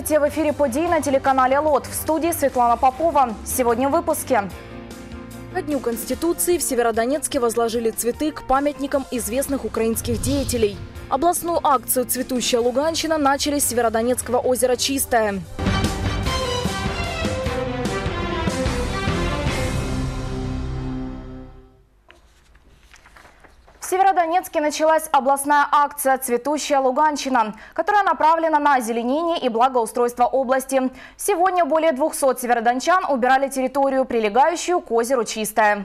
Здравствуйте! В эфире «Подии» на телеканале ЛОТ. В студии Светлана Попова. Сегодня в выпуске. Ко Дню Конституции в Северодонецке возложили цветы к памятникам известных украинских деятелей. Областную акцию «Цветущая Луганщина» начали с Северодонецкого озера Чистое. В Северодонецке началась областная акция «Цветущая Луганщина», которая направлена на озеленение и благоустройство области. Сегодня более 200 северодончан убирали территорию, прилегающую к озеру Чистое.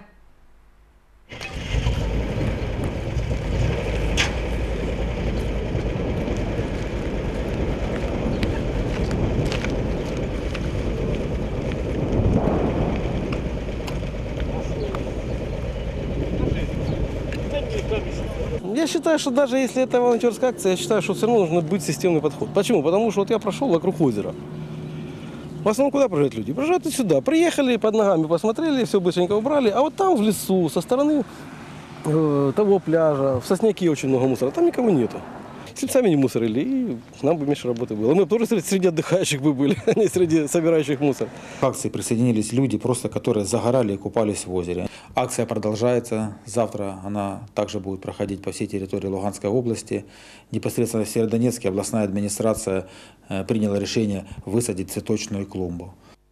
Я считаю, что даже если это волонтерская акция, я считаю, что все равно нужно быть системный подход. Почему? Потому что вот я прошел вокруг озера. В основном куда проезжают люди? Проезжают и сюда. Приехали, под ногами посмотрели, все быстренько убрали. А вот там в лесу, со стороны того пляжа, в Сосняке очень много мусора, там никого нету. Если бы сами не мусорили, и нам бы меньше работы было. Мы бы тоже среди отдыхающих бы были, а не среди собирающих мусор. К акции присоединились люди, просто которые загорали и купались в озере. Акция продолжается. Завтра она также будет проходить по всей территории Луганской области. Непосредственно в Северодонецке областная администрация приняла решение высадить цветочную клумбу.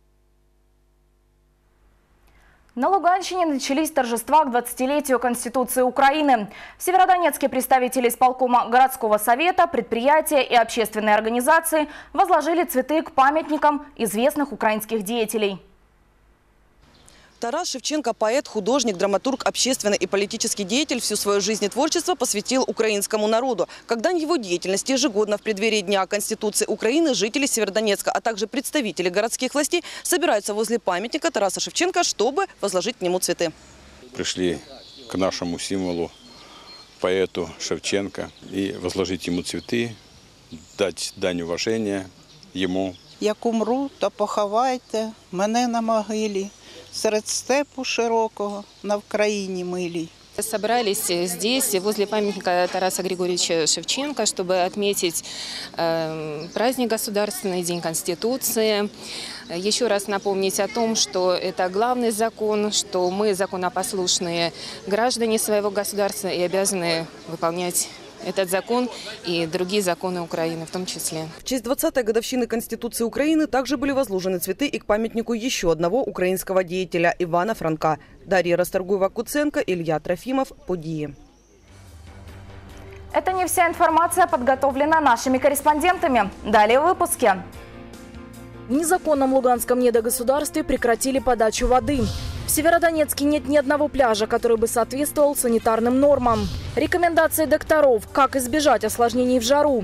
На Луганщине начались торжества к 20-летию Конституции Украины. В Северодонецке представители исполкома городского совета, предприятия и общественные организации возложили цветы к памятникам известных украинских деятелей. Тарас Шевченко – поэт, художник, драматург, общественный и политический деятель, всю свою жизнь и творчество посвятил украинскому народу. Как дань его деятельности ежегодно в преддверии Дня Конституции Украины жители Северодонецка, а также представители городских властей собираются возле памятника Тараса Шевченко, чтобы возложить к нему цветы. Пришли к нашему символу, поэту Шевченко, и возложить ему цветы, дать дань уважения ему. Як умру, то поховайте мене на могилі, серед степу широкого, на Вкраїні милій. Собрались здесь, возле памятника Тараса Григорьевича Шевченко, чтобы отметить праздник Государственный, День Конституции. Еще раз напомнить о том, что это главный закон, что мы законопослушные граждане своего государства и обязаны выполнять этот закон и другие законы Украины в том числе. В честь 20-й годовщины Конституции Украины также были возложены цветы и к памятнику еще одного украинского деятеля Ивана Франка. Дарья Расторгуева-Куценко, Илья Трофимов. Подии. Это не вся информация, подготовлена нашими корреспондентами. Далее в выпуске. В незаконном Луганском недогосударстве прекратили подачу воды. В Северодонецке нет ни одного пляжа, который бы соответствовал санитарным нормам. Рекомендации докторов, как избежать осложнений в жару.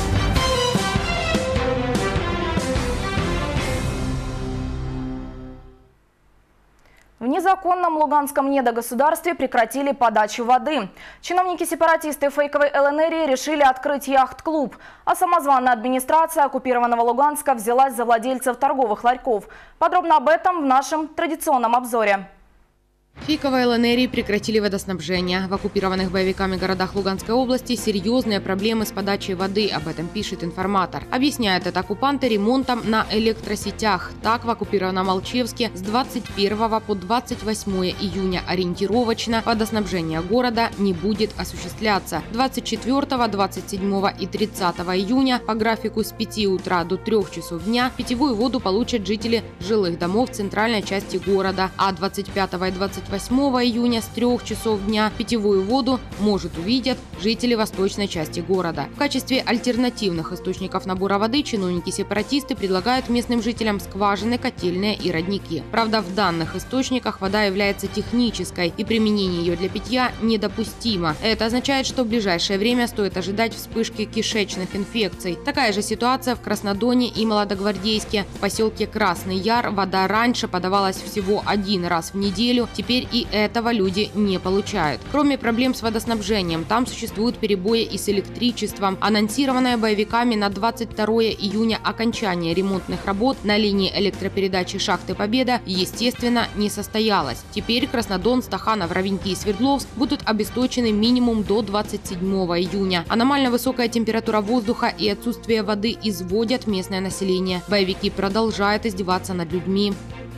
В незаконном Луганском недогосударстве прекратили подачу воды. Чиновники-сепаратисты фейковой ЛНР решили открыть яхт-клуб. А самозваная администрация оккупированного Луганска взялась за владельцев торговых ларьков. Подробно об этом в нашем традиционном обзоре. Фейковой ЛНР прекратили водоснабжение. В оккупированных боевиками городах Луганской области серьезные проблемы с подачей воды. Об этом пишет «Информатор». Объясняют это оккупанты ремонтом на электросетях. Так, в оккупированном Алчевске с 21 по 28 июня ориентировочно водоснабжение города не будет осуществляться. 24, 27 и 30 июня по графику с 5 утра до 3 часов дня питьевую воду получат жители жилых домов центральной части города, а 25 и 28 июня с 3 часов дня питьевую воду, может, увидят жители восточной части города. В качестве альтернативных источников набора воды чиновники-сепаратисты предлагают местным жителям скважины, котельные и родники. Правда, в данных источниках вода является технической, и применение ее для питья недопустимо. Это означает, что в ближайшее время стоит ожидать вспышки кишечных инфекций. Такая же ситуация в Краснодоне и Молодогвардейске. В поселке Красный Яр вода раньше подавалась всего один раз в неделю, теперь теперь и этого люди не получают. Кроме проблем с водоснабжением, там существуют перебои и с электричеством. Анонсированное боевиками на 22 июня окончание ремонтных работ на линии электропередачи шахты «Победа», естественно, не состоялось. Теперь Краснодон, Стаханов, Ровеньки и Свердловск будут обесточены минимум до 27 июня. Аномально высокая температура воздуха и отсутствие воды изводят местное население. Боевики продолжают издеваться над людьми.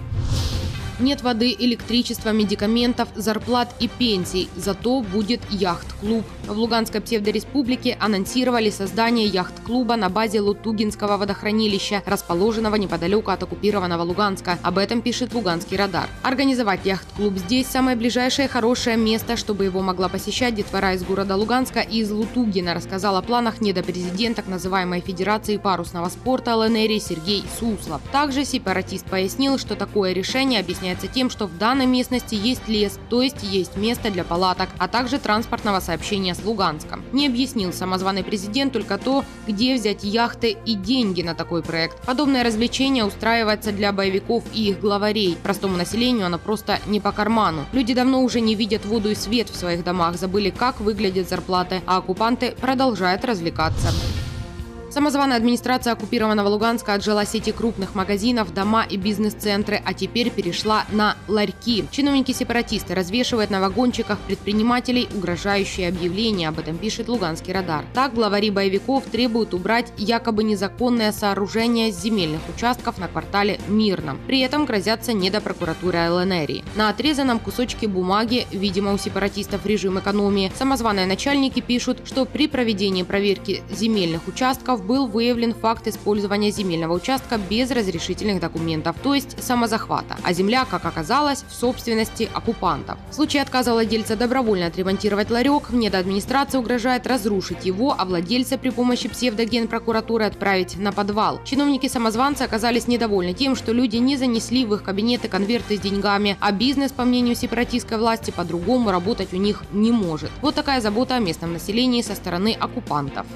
Нет воды, электричества, медикаментов, зарплат и пенсий. Зато будет яхт-клуб. В Луганской псевдореспублике анонсировали создание яхт-клуба на базе Лутугинского водохранилища, расположенного неподалеку от оккупированного Луганска. Об этом пишет Луганский радар. Организовать яхт-клуб здесь самое ближайшее хорошее место, чтобы его могла посещать детвора из города Луганска и из Лутугина, рассказал о планах недопрезидент так называемой Федерации парусного спорта ЛНР Сергей Суслов. Также сепаратист пояснил, что такое решение объясняется тем, что в данной местности есть лес, то есть место для палаток, а также транспортного сообщения с Луганском. Не объяснил самозваный президент только то, где взять яхты и деньги на такой проект. Подобное развлечение устраивается для боевиков и их главарей. Простому населению оно просто не по карману. Люди давно уже не видят воду и свет в своих домах, забыли, как выглядят зарплаты, а оккупанты продолжают развлекаться. Самозваная администрация оккупированного Луганска отжала сети крупных магазинов, дома и бизнес-центры, а теперь перешла на ларьки. Чиновники-сепаратисты развешивают на вагончиках предпринимателей угрожающие объявления, об этом пишет Луганский радар. Так, главари боевиков требуют убрать якобы незаконное сооружение с земельных участков на квартале Мирном. При этом грозятся недопрокуратуры ЛНР. На отрезанном кусочке бумаги, видимо, у сепаратистов режим экономии, самозваные начальники пишут, что при проведении проверки земельных участков был выявлен факт использования земельного участка без разрешительных документов, то есть самозахвата, а земля, как оказалось, в собственности оккупантов. В случае отказа владельца добровольно отремонтировать ларек, недоадминистрация угрожает разрушить его, а владельца при помощи псевдогенпрокуратуры отправить на подвал. Чиновники-самозванцы оказались недовольны тем, что люди не занесли в их кабинеты конверты с деньгами, а бизнес, по мнению сепаратистской власти, по-другому работать у них не может. Вот такая забота о местном населении со стороны оккупантов.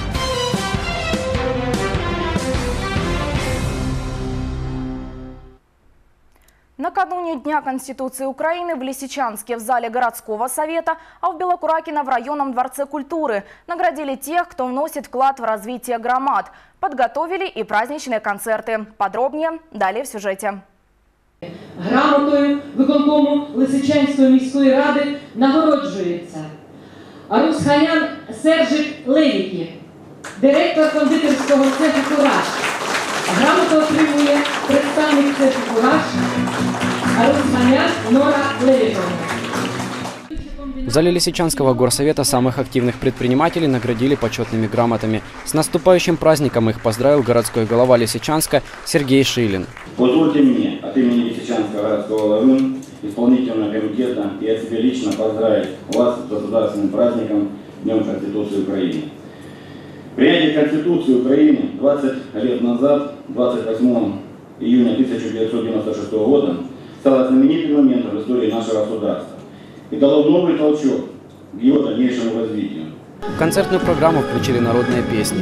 Накануне Дня Конституции Украины в Лисичанске в зале городского совета, а в Белокуракино в районном дворце культуры наградили тех, кто вносит вклад в развитие громад. Подготовили и праздничные концерты. Подробнее далее в сюжете. Грамотою виконкому Лисичанської міської ради нагороджується Арусханян Сержик Левікі, директор кондитерського цеху «Кураж». Грамоту отримує представник цеху «Кураж» Арусханян Нора Левіковна. В зале Лисичанского горсовета самых активных предпринимателей наградили почетными грамотами. С наступающим праздником их поздравил городской голова Лисичанска Сергей Шилин. Позвольте мне от имени Лисичанского городского главы, исполнительного комитета и от себя лично поздравить вас с государственным праздником Днем Конституции Украины. Принятие Конституции Украины 20 лет назад, 28 июня 1996 года, стало знаменитым моментом в истории нашего государства и дало новый толчок к его дальнейшему развитию. В концертную программу включили народные песни.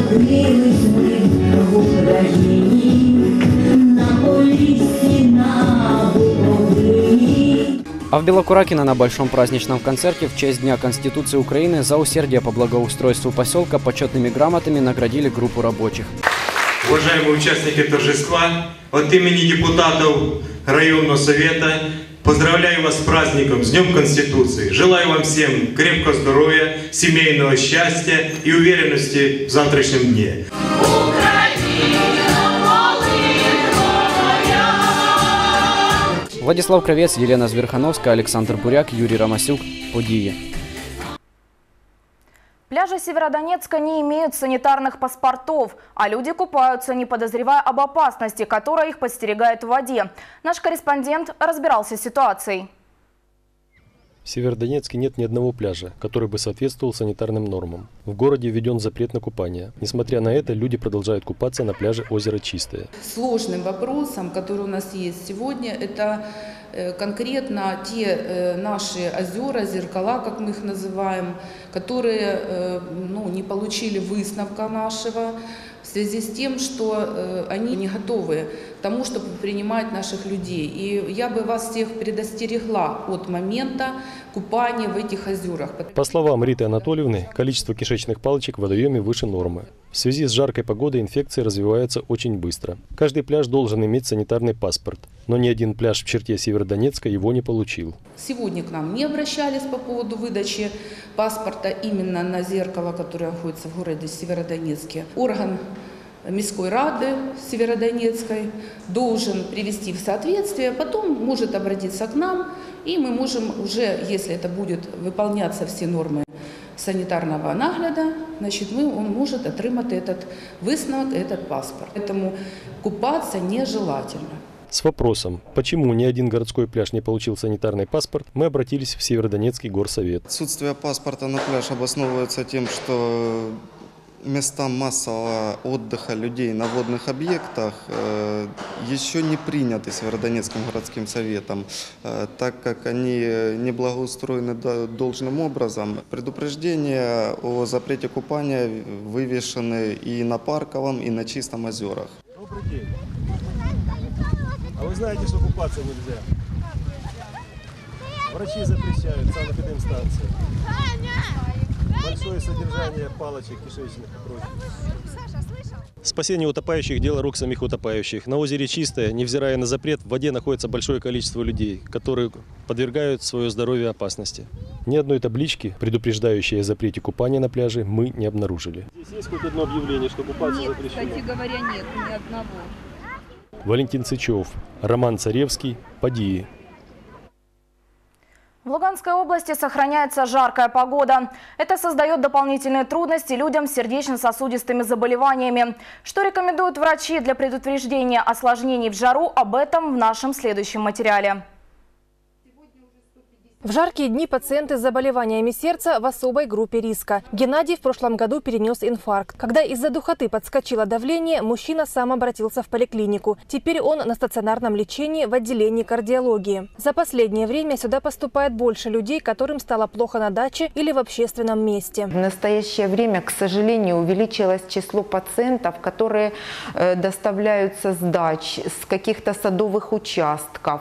А в Белокуракино на большом праздничном концерте в честь Дня Конституции Украины за усердие по благоустройству поселка почетными грамотами наградили группу рабочих. Уважаемые участники торжества, от имени депутатов районного совета поздравляю вас с праздником, с Днем Конституции. Желаю вам всем крепкого здоровья, семейного счастья и уверенности в завтрашнем дне. Владислав Кравец, Елена Зверхановская, Александр Буряк, Юрий Ромасюк. Події. Пляжи Северодонецка не имеют санитарных паспортов, а люди купаются, не подозревая об опасности, которая их подстерегает в воде. Наш корреспондент разбирался с ситуацией. В Северодонецке нет ни одного пляжа, который бы соответствовал санитарным нормам. В городе введен запрет на купание. Несмотря на это, люди продолжают купаться на пляже озера Чистое. Сложным вопросом, который у нас есть сегодня, это конкретно те наши озера, зеркала, как мы их называем, которые не получили выставка нашего в связи с тем, что они не готовы к тому, чтобы принимать наших людей. И я бы вас всех предостерегла от момента купания в этих озерах. По словам Риты Анатольевны, количество кишечных палочек в водоеме выше нормы. В связи с жаркой погодой инфекции развиваются очень быстро. Каждый пляж должен иметь санитарный паспорт, но ни один пляж в черте Северодонецка его не получил. Сегодня к нам не обращались по поводу выдачи паспорта именно на зеркало, которое находится в городе Северодонецке. Орган Міської ради Северодонецкой должен привести в соответствие, потом может обратиться к нам, и мы можем уже, если это будет выполняться все нормы санитарного нагляда, значит, он может отримати этот висновок, этот паспорт. Поэтому купаться нежелательно. С вопросом, почему ни один городской пляж не получил санитарный паспорт, мы обратились в Северодонецкий горсовет. Отсутствие паспорта на пляж обосновывается тем, что места массового отдыха людей на водных объектах еще не приняты Северодонецким городским советом, так как они не благоустроены должным образом. Предупреждения о запрете купания вывешены и на Парковом, и на Чистом озерах. Добрый день. А вы знаете, что купаться нельзя? Врачи запрещают, санэпидемстанции. Большое содержание палочек кишечных и прочее. Спасение утопающих – дело рук самих утопающих. На озере Чистое, невзирая на запрет, в воде находится большое количество людей, которые подвергают свое здоровье опасности. Ни одной таблички, предупреждающей о запрете купания на пляже, мы не обнаружили. Здесь есть хоть одно объявление, что купаться запрещено? Нет, кстати говоря, нет, ни одного. Валентин Сычев, Роман Царевский, Падии. В Луганской области сохраняется жаркая погода. Это создает дополнительные трудности людям с сердечно-сосудистыми заболеваниями. Что рекомендуют врачи для предотвращения осложнений в жару, об этом в нашем следующем материале. В жаркие дни пациенты с заболеваниями сердца в особой группе риска. Геннадий в прошлом году перенес инфаркт. Когда из-за духоты подскочило давление, мужчина сам обратился в поликлинику. Теперь он на стационарном лечении в отделении кардиологии. За последнее время сюда поступает больше людей, которым стало плохо на даче или в общественном месте. В настоящее время, к сожалению, увеличилось число пациентов, которые доставляются с дач, с каких-то садовых участков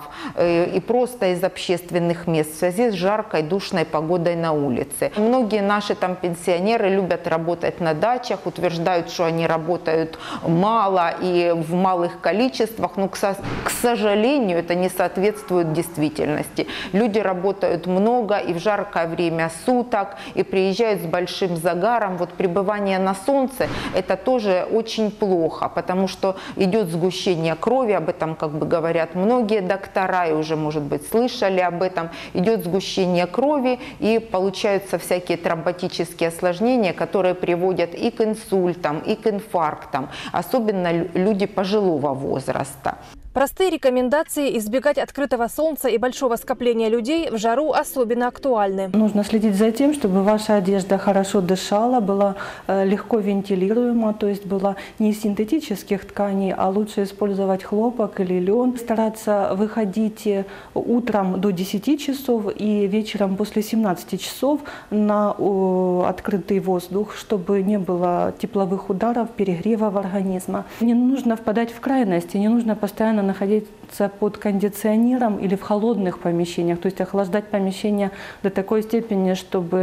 и просто из общественных мест в связи с жаркой, душной погодой на улице. Многие наши там пенсионеры любят работать на дачах, утверждают, что они работают мало и в малых количествах, но, к сожалению, это не соответствует действительности. Люди работают много и в жаркое время суток, и приезжают с большим загаром. Вот пребывание на солнце – это тоже очень плохо, потому что идет сгущение крови, об этом как бы говорят многие доктора, и уже, может быть, слышали об этом. Идет сгущение крови, и получаются всякие тромботические осложнения, которые приводят и к инсультам, и к инфарктам, особенно люди пожилого возраста. Простые рекомендации избегать открытого солнца и большого скопления людей в жару особенно актуальны. Нужно следить за тем, чтобы ваша одежда хорошо дышала, была легко вентилируема, то есть была не из синтетических тканей, а лучше использовать хлопок или лен. Стараться выходить утром до 10 часов и вечером после 17 часов на открытый воздух, чтобы не было тепловых ударов, перегрева организма. Не нужно впадать в крайности, не нужно постоянно находиться под кондиционером или в холодных помещениях, то есть охлаждать помещение до такой степени,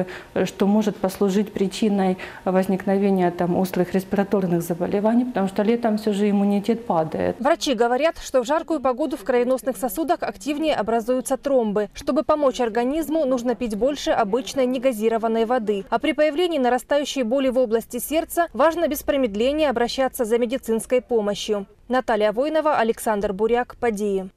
что может послужить причиной возникновения острых респираторных заболеваний, потому что летом все же иммунитет падает. Врачи говорят, что в жаркую погоду в кровеносных сосудах активнее образуются тромбы. Чтобы помочь организму, нужно пить больше обычной негазированной воды. А при появлении нарастающей боли в области сердца важно без промедления обращаться за медицинской помощью. Наталья Войнова, Александр Буряк, Падии.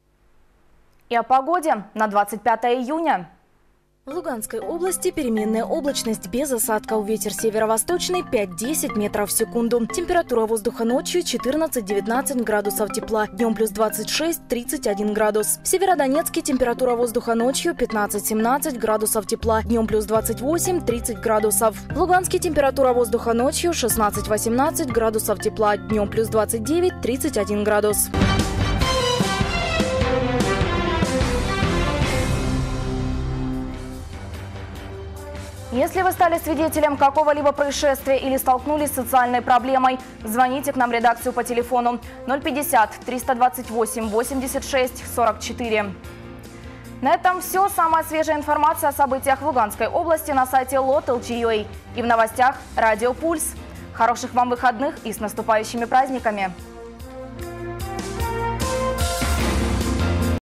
И о погоде на 25 июня. В Луганской области переменная облачность без осадков. Ветер северо-восточный 5-10 метров в секунду. Температура воздуха ночью 14-19 градусов тепла. Днем плюс 26-31 градус. В Северодонецке температура воздуха ночью 15-17 градусов тепла. Днем плюс 28-30 градусов. В Луганске температура воздуха ночью 16-18 градусов тепла. Днем плюс 29-31 градус. Если вы стали свидетелем какого-либо происшествия или столкнулись с социальной проблемой, звоните к нам в редакцию по телефону 050 328 86 44. На этом все. Самая свежая информация о событиях в Луганской области на сайте lot.lg.ua и в новостях «Радио Пульс». Хороших вам выходных и с наступающими праздниками!